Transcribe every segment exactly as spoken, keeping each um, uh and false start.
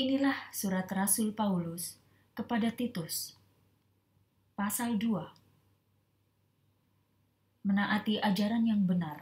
Inilah surat Rasul Paulus kepada Titus. Pasal dua. Menaati ajaran yang benar.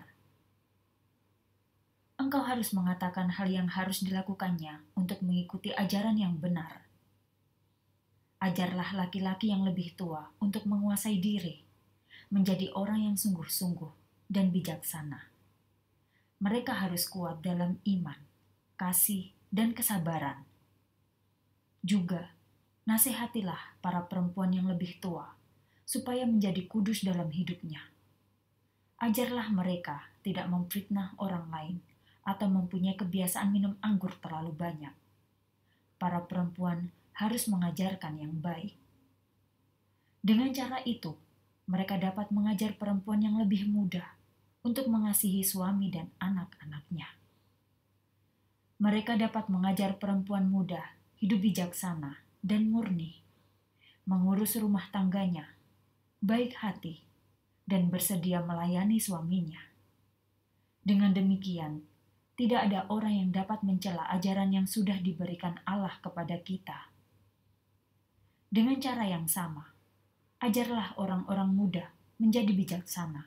Engkau harus mengatakan hal yang harus dilakukannya untuk mengikuti ajaran yang benar. Ajarlah laki-laki yang lebih tua untuk menguasai diri, menjadi orang yang sungguh-sungguh dan bijaksana. Mereka harus kuat dalam iman, kasih, dan kesabaran. Juga, nasihatilah para perempuan yang lebih tua, supaya menjadi kudus dalam hidupnya. Ajarlah mereka tidak memfitnah orang lain atau mempunyai kebiasaan minum anggur terlalu banyak. Para perempuan harus mengajarkan yang baik. Dengan cara itu, mereka dapat mengajar perempuan yang lebih muda untuk mengasihi suami dan anak-anaknya. Mereka dapat mengajar perempuan muda hidup bijaksana dan murni, mengurus rumah tangganya, baik hati, dan bersedia melayani suaminya. Dengan demikian, tidak ada orang yang dapat mencela ajaran yang sudah diberikan Allah kepada kita. Dengan cara yang sama, ajarlah orang-orang muda menjadi bijaksana.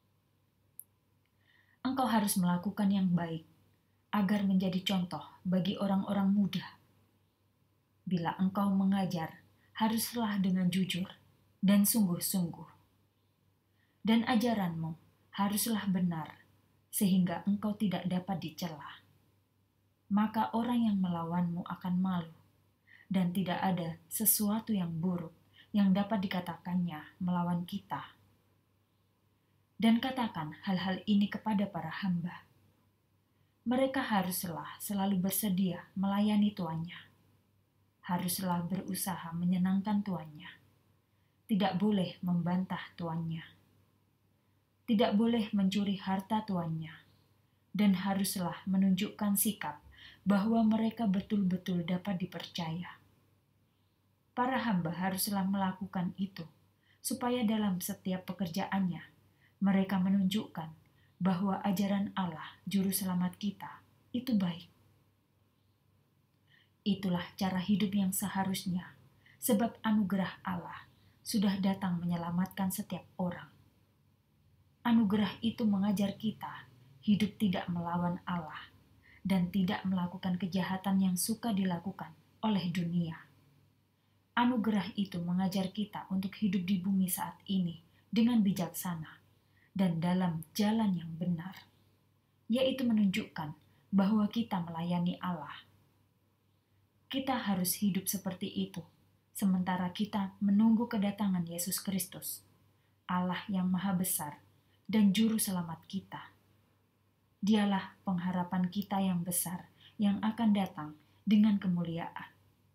Engkau harus melakukan yang baik agar menjadi contoh bagi orang-orang muda. Bila engkau mengajar, haruslah dengan jujur dan sungguh-sungguh. Dan ajaranmu haruslah benar, sehingga engkau tidak dapat dicela. Maka orang yang melawanmu akan malu, dan tidak ada sesuatu yang buruk yang dapat dikatakannya melawan kita. Dan katakan hal-hal ini kepada para hamba. Mereka haruslah selalu bersedia melayani tuannya. Haruslah berusaha menyenangkan tuannya. Tidak boleh membantah tuannya. Tidak boleh mencuri harta tuannya. Dan haruslah menunjukkan sikap bahwa mereka betul-betul dapat dipercaya. Para hamba haruslah melakukan itu, supaya dalam setiap pekerjaannya, mereka menunjukkan bahwa ajaran Allah, Juru Selamat kita, itu baik. Itulah cara hidup yang seharusnya, sebab anugerah Allah sudah datang menyelamatkan setiap orang. Anugerah itu mengajar kita hidup tidak melawan Allah dan tidak melakukan kejahatan yang suka dilakukan oleh dunia. Anugerah itu mengajar kita untuk hidup di bumi saat ini dengan bijaksana dan dalam jalan yang benar, yaitu menunjukkan bahwa kita melayani Allah. Kita harus hidup seperti itu, sementara kita menunggu kedatangan Yesus Kristus, Allah yang Maha Besar dan Juru Selamat kita. Dialah pengharapan kita yang besar yang akan datang dengan kemuliaan.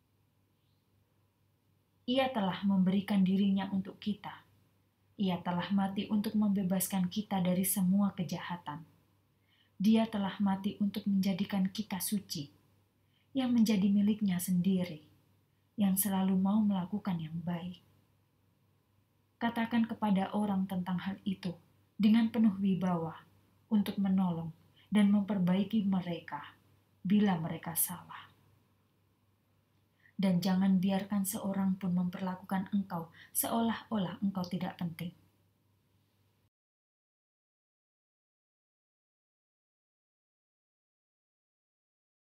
Ia telah memberikan dirinya untuk kita. Ia telah mati untuk membebaskan kita dari semua kejahatan. Dia telah mati untuk menjadikan kita suci, yang menjadi miliknya sendiri, yang selalu mau melakukan yang baik. Katakan kepada orang tentang hal itu dengan penuh wibawa untuk menolong dan memperbaiki mereka bila mereka salah. Dan jangan biarkan seorang pun memperlakukan engkau seolah-olah engkau tidak penting.